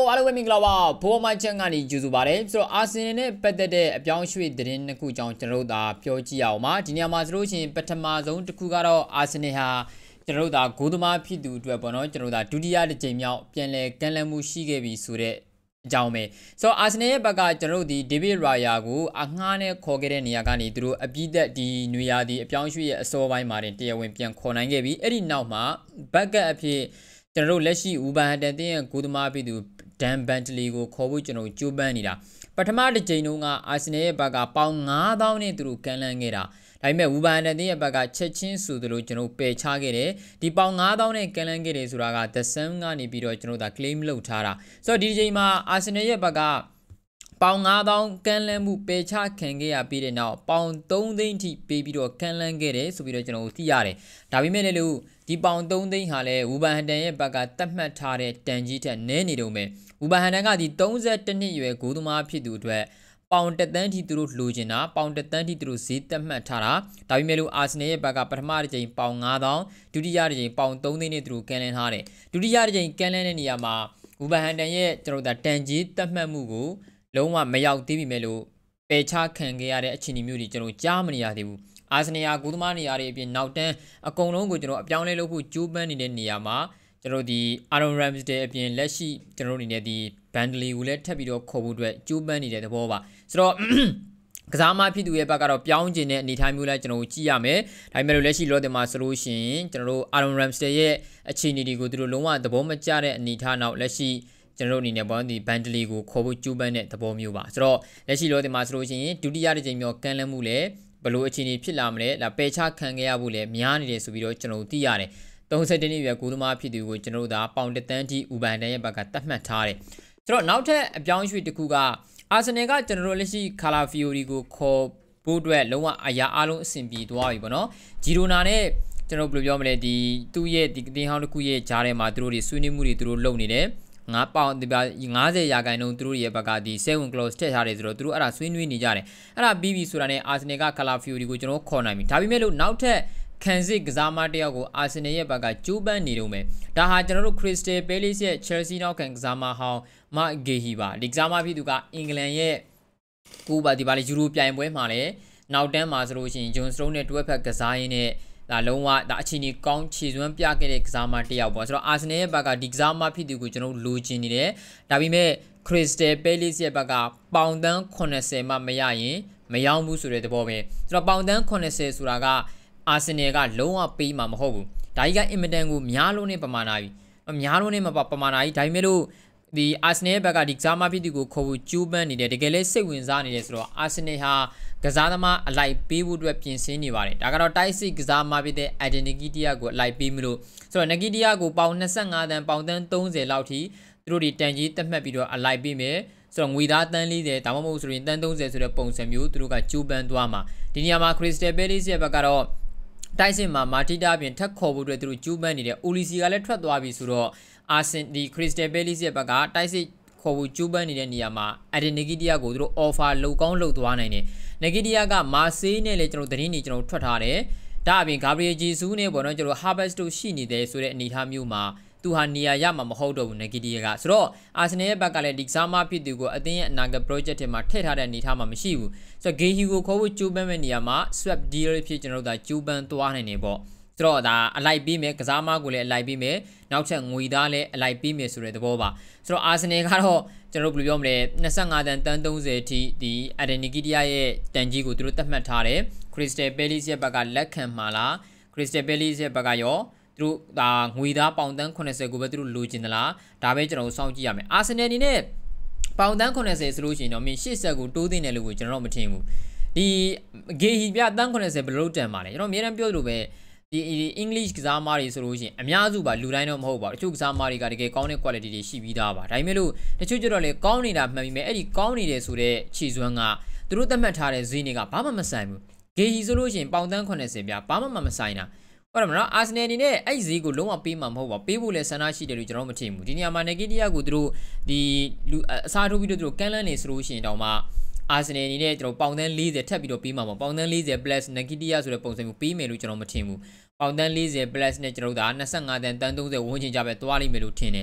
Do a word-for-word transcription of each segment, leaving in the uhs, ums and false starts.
အားလုံးပဲမင်္ဂလာပါဘောမချန်ကနေကြိုဆိုပါတယ်ဆိုတော့အာဆင်နယ်နဲ့ပတ်သက်တဲ့အပြောင်းရွှေ့သတင်းနှစ်ခုကြောင်းကျွန်တော်တို့သာပြောကြည့်အောင်ပါဒီနေရာမှာဆိုလို့ရှိရင်ပထမဆုံးတစ်ခုကတော့အာဆင်နယ်ဟာကျွန်တော်တို့သာဂိုးသမားဖြစ်သူအတွက်ပေါ့နော်ကျွန်တော်တို့သာဒုတိယတစ်ကြိမ်မြောက်ပြန်လည်ကမ်းလှမ်းမှုရှိခဲ့ပြီဆိုတဲ့အကြောင်းပဲဆိုတော့အာဆင်နယ်ရဲ့ဘက်ကကျွန်တော်တို့ဒီဒေးဗစ်ရာယာကိုအငှားနဲ့ခေါ်ခဲ့တဲ့နေရာကနေသူတို့အပြည့်သက်ဒီနွေရာသီအပြောင်းရွှေ့ရဲ့အစောပိုင်းမှာတင်တရားဝင်ပြန်ခေါ်နိုင်ခဲ့ပြီအဲ့ဒီနောက်မှာဘက်ကပ်အဖြစ်ကျွန်တော်တို့လက်ရှိဦးဘန်ဟန်တန်တင်းရဲ့ဂိုးသမားဖြစ်သူဒန်ဘန်တလီကိုခေါ်ဖို့ကျွန်တော်ကြိုးပမ်းနေတာပထမတစ်ကြိမ်တုန်းကအာဆင်နယ်ရဲ့ဘက်ကပေါင်ငါးသောင်းနဲ့သူတို့ကန်လန်းခဲ့တာဒါပေမဲ့ဝူဘန်ဟန်တန်တင်းရဲ့ဘက်ကချက်ချင်းဆိုသလိုကျွန်တော်ပယ်ချခဲ့တယ်ဒီပေါင်ငါးသောင်းနဲ့ကန်လန်းခဲ့တယ်ဆိုတာက The Sun ကနေပြီးတော့ကျွန်တော်ဒါ claim လုပ်ထားတာဆိုတော့ဒီချိန်မှာအာဆင်နယ်ရဲ့ဘက်ကပေါင်ငါးသောင်းကန်လန်းမှုပယ်ချခံခဲ့ရပြီးတဲ့နောက်ပေါင်သုံးသိန်းထိပေးပြီးတော့ကန်လန်းခဲ့တယ်ဆိုပြီးတော့ကျွန်တော်သိရတယ်ဒါပေမဲ့လည်းလို့ဒီပေါင်သုံးသိန်းဟာလည်းဝူဘန်ဟန်တန်ရဲ့ဘက်ကတတ်မှတ်ထားတဲ့တန်ကြီးထက်နည်းနေတော့မယ်ဝူဘန်ဟန်တန်ကဒီသုံး၁၁နှစ်ရွယ်ဂိုးသမားဖြစ်သူအတွက်ပေါင်တစ်သန်းထိသူတို့လိုချင်တာပေါင်တစ်သန်းထိသူတို့ဈေးတတ်မှတ်ထားတာဒါပေမဲ့လို့အာဆင်နယ်ရဲ့ဘက်ကပထမတစ်ကြိမ်ပေါင်ငါးသောင်းဒုတိယတစ်ကြိမ်ပေါင်သုံးသိန်းနဲ့သူတို့ကန်လန်းထားတယ်ဒုတိယတစ်ကြိမ်ကန်လန်းတဲ့နေရာမှာဝူဘန်ဟန်တန်ရဲ့ကျွန်တော်တို့တန်ကြီးတတ်မှတ်မှုကိုလုံးဝမရောက်သေးပြီမဲ့လို့ပယ်ချခံခဲ့ရတဲ့အခြေအနေမျိုးတွေကျွန်တော်ကြားမနေရသေးဘူးအာဆင်နယ်ကဂိုးသမားနေရာတွေအပြင်နောက်တန်းအကုန်လုံးကိုကျွန်တော်အပြောင်းလဲလုပ်ဖို့ကြိုးပမ်းနေတဲ့နေရာမှာကျွန်တော်ဒီအာရွန်ရမ်စဒေးအပြင်လက်ရှိကျွန်တော်တို့အနေနဲ့ဒီဘန်ဒလီကိုလည်းထပ်ပြီးတော့ခေါ်ဖို့အတွက်ကြိုးပမ်းနေတဲ့သဘောပါဆိုတော့ကစားမဖြစ်သူရဲ့ဘက်ကတော့ပြောင်းကျင်တဲ့အနေအထားမျိုးလည်းကျွန်တော်ကြည့်ရမယ်ဒါပေမဲ့လို့လက်ရှိလောတင်မှာဆိုလို့ရှိရင်ကျွန်တော်တို့အာရွန်ရမ်စဒေးရဲ့အခြေအနေတွေကိုသူတို့လုံးဝသဘောမကျတဲ့အနေအထားနောက်လက်ရှိကျွန်တော်တို့အနေနဲ့ပေါ့ဒီဘန်ဒလီကိုခေါ်ဖို့ကြိုးပမ်းတဲ့သဘောမျိုးပါဆိုတော့လက်ရှိလောတင်မှာဆိုလို့ရှိရင်ဒုတိယတစ်ကြိမ်မြောက်ကန်လန်းမှုလည်းဘယ်လိုအခြေအနေဖြစ်လာမလဲဒါပယ်ချခံခဲ့ရဖို့လည်းများနေတယ်ဆိုပြီးတော့ကျွန်တော်သိရတယ်သုံး၁၁နှစ်ရွယ်ဂိုးသမားဖြစ်သူကိုကျွန်တော်တို့ဒါပေါင်တစ်သန်းထိဦးဘန်တန်ရဲ့ဘက်ကတတ်မှတ်ထားတယ်ဆိုတော့နောက်ထပ်အပြောင်းရွှေ့တစ်ခုကအာဆင်နယ်ကကျွန်တော်တို့လက်ရှိကာလာဖီယိုရီကိုခေါ်ဖို့အတွက်လုံးဝအရာအလုံးအဆင်ပြေသွားပြီပေါ့နော်ဂျီရိုနာနဲ့ကျွန်တော်ဘယ်လိုပြောမလဲဒီသူ့ရဲ့ဒီတင်ဟောင်းတစ်ခုရဲ့ဂျားထဲမှာသူတို့တွေဆွေးနွေးမှုတွေသူတို့လုပ်နေတယ်ငါးပေါင်ဒီငါးဆယ်ရာခိုင်နှုန်းသူတို့ရဲ့ဘက်ကဒီ seven clause ထည့်ထားတယ်ဆိုတော့သူတို့အဲ့ဒါဆွေးနွေးနေကြတယ်အဲ့ဒါပြီးပြီဆိုတာနဲ့အာဆင်နယ်ကကာလာဖီယိုရီကိုကျွန်တော်ခေါ်နိုင်ပြီဒါပေမဲ့လို့နောက်ထပ်ခံစစ်ကစားမတယောက်ကိုအာဆင်နယ်ရဲ့ဘက်ကကျိုးပန်းနေတော့မယ်ဒါဟာကျွန်တော်တို့ Crystal Palace ရဲ့ Chelsea နောက်ခံကစားမဟောင်းမဂေဟီပါဒီကစားမဖြစ်သူကအင်္ဂလန်ရဲ့ကိုပါဒီပါလေယူရိုပြိုင်ပွဲမှာလည်းနောက်တန်းမှာဆိုလို့ရှိရင်ဂျွန်စတုန်းနဲ့တွဲဖက်ကစားရင်းနဲ့ဒါလုံးဝဒါအခြေအနေကောင်းခြေစွမ်းပြခဲ့တဲ့ကစားမတယောက်ပေါ့ဆိုတော့အာဆင်နယ်ရဲ့ဘက်ကဒီကစားမဖြစ်သူကိုကျွန်တော်လိုချင်နေတယ်ဒါပေမဲ့ Crystal Palace ရဲ့ဘက်ကပေါင်တန်းeightyမှမရရင်မရောက်ဘူးဆိုတဲ့သဘောပဲဆိုတော့ပေါင်တန်းeightyဆိုတာကအာဆင်နယ်ကလုံးဝပေးမှာမဟုတ်ဘူးဒါကြီးကအင်မတန်ကိုများလုံးနဲ့ပမာဏပြီများလုံးနဲ့မပပမာဏကြီးဒါပေမဲ့လို့ဒီအာဆင်နယ်ရဲ့ဘက်ကဒီကစားမဖြစ်သူကိုခေါ်ဖို့ကျိုးပန်းနေတယ်တကယ်လဲစိတ်ဝင်စားနေတယ်ဆိုတော့အာဆင်နယ်ဟာကစားသမားအလိုက်ပေးဖို့အတွက်ပြင်ဆင်နေပါတယ်ဒါကတော့တိုက်စစ်ကစားမဖြစ်တဲ့အဒန်နီကီတီယာကိုအလိုက်ပေးမလို့ဆိုတော့နဂီတီယာကိုပေါင်twenty-fiveတန်းပေါင်တန်းthirtyလောက်ထိသူတို့ဒီတန်ကြီးတက်မှတ်ပြီးတော့အလိုက်ပေးမယ်ဆိုတော့ငွေသားတန်းfortyဒါမှမဟုတ်ဆိုရင်တန်းthirtyဆိုတဲ့ပုံစံမျိုးသူတို့ကကျိုးပန်းသွားမှာဒီနေရာမှာ Crystal Palace ရဲ့ဘက်ကတော့တိုက်စစ်မှာမာတီတာပြင်ထက်ခေါ်ဖို့အတွက်သူတို့ကျိုးပန်းနေတယ်အိုလီစီကလည်းထွက်သွားပြီဆိုတော့အာဆင်ဒီ Crystal Palace ရဲ့ဘက်ကတိုက်စစ်ခေါ်ဖို့ကျိုးပန်းနေတဲ့နေရာမှာအဒန်နီကီတီယာကိုသူတို့ offer လုပ်ကောင်းလုပ်သွားနိုင်တယ်နီကီတီယာကမာဆေးနဲ့လည်းကျွန်တော်သတင်းတွေကျွန်တော်ထွက်ထားတယ်ဒါအပြင်ဂါဘရီယယ်ဂျီဆူးနဲ့ပေါ့နော်ကျွန်တော်ဟာဘတ်စ်တို့ရှိနေတယ်ဆိုတဲ့အနေအထားမျိုးမှာသူဟာနေရာရမှာမဟုတ်တော့ဘူးနီကီတီယာကဆိုတော့အာဆင်နယ်ရဲ့ဘက်ကလည်းဒီကစားမဖြစ်သူကိုအသင်းရဲ့အနာဂတ် project ထဲမှာထည့်ထားတဲ့အနေအထားမှာမရှိဘူးဆိုတော့ဂေဟီကိုခေါ်ဖို့ကျိုးပန်းမဲ့နေရာမှာ swap deal ဖြစ်ကျွန်တော်တို့ဒါကျိုးပန်းသွားနိုင်နေပေါ့ဆိုတော့ဒါအလိုက်ပေးမယ်ကစားမကိုလည်းအလိုက်ပေးမယ်နောက်ထပ်ငွေသားလည်းအလိုက်ပေးမယ်ဆိုတဲ့သဘောပါဆိုတော့အာဆင်နယ်ကတော့ကျွန်တော်တို့ဘယ်လိုပြောမလဲtwenty-fiveတန်းတန်းthirtyအထိဒီအဒန်နီကီတီယာရဲ့တန်ကြီးကိုသူတို့သတ်မှတ်ထားတယ် Crystal Palace ရဲ့ဘက်ကလက်ခံမှာလား Crystal Palace ရဲ့ဘက်ကရောသူတို့ဒါငွေသားပေါင်တန်းeightyကိုပဲသူတို့လိုချင်သလားဒါပဲကျွန်တော်တို့စောင့်ကြည့်ရမယ်အာဆင်နယ်အနေနဲ့ပေါင်တန်းeightyဆိုလို့ရှိရင်တော့မင်းရှေ့ဆက်ကိုတိုးသိနေလို့ကိုကျွန်တော်တို့မထင်ဘူးဒီဂေဟီပြတန်းeightyဘယ်လိုတန်ပါလဲကျွန်တော်အများအားပြောလို့ပဲဒီအင်္ဂလိပ်ကစားမတွေဆိုလို့ရှိရင်အများစုပါလူတိုင်းတော့မဟုတ်ပါဘူးတချို့ကစားမတွေကတကယ်ကောင်းတဲ့ quality တွေရှိပြီးသားပါဒါပေမဲ့လို့တချို့ကျတော့လေကောင်းနေတာမှန်ပြီမဲ့အဲ့ဒီကောင်းနေတယ်ဆိုတဲ့ခြေစွမ်းကသူတို့သတ်မှတ်ထားတဲ့ဈေးတွေကဘာမှမဆိုင်ဘူးဂေဟီဆိုလို့ရှိရင်ပေါင်တန်းeightyပြဘာမှမဆိုင်တာဟုတ်တယ်မနော်အာဆင်နယ်အနေနဲ့အဲ့ဒီဈေးကိုလုံးဝပေးမှာမဟုတ်ပါပေးဖို့လဲဆန္ဒရှိတယ်လို့ကျွန်တော်မထင်ဘူးဒီနေရာမှာနီကီတီယာကိုသူတို့ဒီလူအစားထိုးပြီးတော့သူတို့ကန်လန်းနေဆိုလို့ရှိရင်တောင်မှအာဆင်နယ်အနေနဲ့ကျွန်တော်ပေါင်တန်းfortyထပ်ပြီးတော့ပေးမှာပေါ့ပေါင်တန်းforty plus နီကီတီယာဆိုတဲ့ပုံစံမျိုးပေးမယ်လို့ကျွန်တော်မထင်ဘူးပေါင်တန်းforty plus နဲ့ကျွန်တော်တို့ဒါtwenty-fiveတန်းတန်းthirtyဝန်းကျင်ကြပဲသွားလိမ့်မယ်လို့ထင်တယ်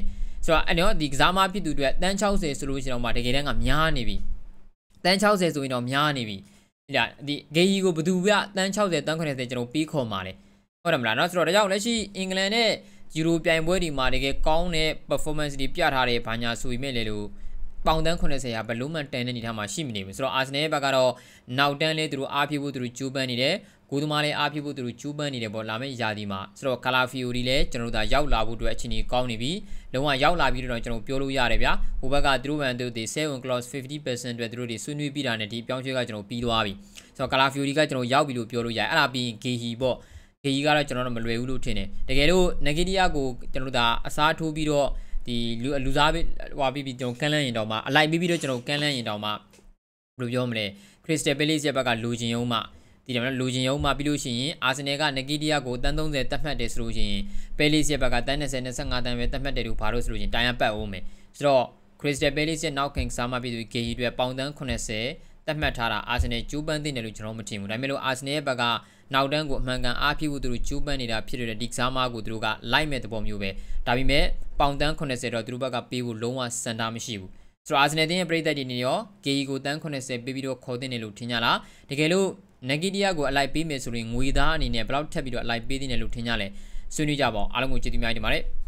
ဆိုတော့အဲ့တော့ဒီကစားမဖြစ်သူတွေတန်းsixtyဆိုလို့ရှိရင်တော့မှတကယ်တမ်းကများနေပြီတန်းsixtyဆိုရင်တော့များနေပြီဒါဒီဂေဂျီကိုဘယ်သူကတန်းsixtyတန်းseventyကျွန်တော်ပြီးခေါ်မှာလေဟုတ်တယ်မလားเนาะဆိုတော့ဒါကြောင့်လက်ရှိအင်္ဂလန်နဲ့ယူရိုပြိုင်ပွဲဒီမှာတကယ်ကောင်းတဲ့ performance တွေပြထားတဲ့ဘာညာဆိုပေမဲ့လေလို့ပေါင်တန်းseventyရာဘယ်လုံးမှတန်တဲ့နေထားမှာရှိမနေဘူးဆိုတော့အာဆင်နယ်ဘက်ကတော့နောက်တန်းလေးသူတို့အားပြဖို့သူတို့ကျူးပန်းနေတယ်ကိုသမားလေးအားပြဖို့သူတို့ကျူးပန်းနေတယ်ပေါ့လာမယ့်ယာဒီမှာဆိုတော့ကာလာဖီယိုဒီလည်းကျွန်တော်တို့ဒါရောက်လာဖို့အတွက်အချိန်ကြီးကောင်းနေပြီလုံးဝရောက်လာပြီးတော့ကျွန်တော်ပြောလို့ရတယ်ဗျာဟိုဘက်ကသူတို့ဗန်သူတွေseven clause fifty percent အတွက်သူတို့တွေဆွေးနွေးပြီးတာနဲ့ဒီအပြောင်းရွှေ့ကကျွန်တော်ပြီးသွားပြီဆိုတော့ကာလာဖီယိုဒီကကျွန်တော်ရောက်ပြီလို့ပြောလို့ရတယ်အဲ့ဒါပြီးဂေဟီပေါ့ဂေဟီကတော့ကျွန်တော်တို့မလွယ်ဘူးလို့ထင်တယ်တကယ်လို့နဂီတီယာကိုကျွန်တော်တို့ဒါအစားထိုးပြီးတော့ဒီလူလူစားပြီးဟွာပြီးပြီးကျွန်တော်ကန်လန်းရင်တော့မှအလိုက်ပြီးပြီးတော့ကျွန်တော်ကန်လန်းရင်တော့မှဘယ်လိုပြောမလဲခရစ္စတယ်ပဲလေးရဲ့ဘက်ကလူချင်းယုံမှဒီတယ်မလားလူချင်းယုံမှပြီးလို့ရှိရင်အာဆင်နယ်ကနဂီတီယာကိုတန်းthirtyတတ်မှတ်တယ်ဆိုလို့ရှိရင်ပဲလေးရဲ့ဘက်ကတန်းtwenty twenty-fiveတန်းပဲတတ်မှတ်တယ်လို့ဘာလို့ဆိုလို့ရှိရင်တိုင်ရပတ်အောင်မယ်ဆိုတော့ခရစ္စတယ်ပဲလေးရဲ့နောက်ခင်စားမှပြီးသူဂေဟီတွေပေါင်တန်းeightyတတ်မှတ်ထားတာအာဆင်နယ်ကျူးပန်းသိတယ်လို့ကျွန်တော်မထင်ဘူးဒါပေမဲ့လို့အာဆင်နယ်ရဲ့ဘက်ကနောက်တန်းကိုအမှန်ကန်အားဖြည့်ဖို့သူတို့ကျူးပန်းနေတာဖြစ်တဲ့ဒီကစားမကိုသူတို့ကလိုက်မဲ့သဘောမျိုးပဲဒါပေမဲ့ပေါင်တန်းeightyတော့သူတို့ဘက်ကပေးဖို့လုံးဝစံတာမရှိဘူးဆိုတော့အာဆင်နယ်တင်းရဲ့ပြည်သက်တွေနေရောဂေဟီကိုတန်းeightyပေးပြီးတော့ခေါ်တင်တယ်လို့ထင်ကြလားတကယ်လို့နဂီတီယာကိုအလိုက်ပေးမယ်ဆိုရင်ငွေသားအနေနဲ့ဘယ်လောက်ထပ်ပြီးတော့အလိုက်ပေးတင်တယ်လို့ထင်ကြလဲဆွေးနွေးကြပါအောင်အားလုံးကိုကျေးဇူးများတင်ပါတယ်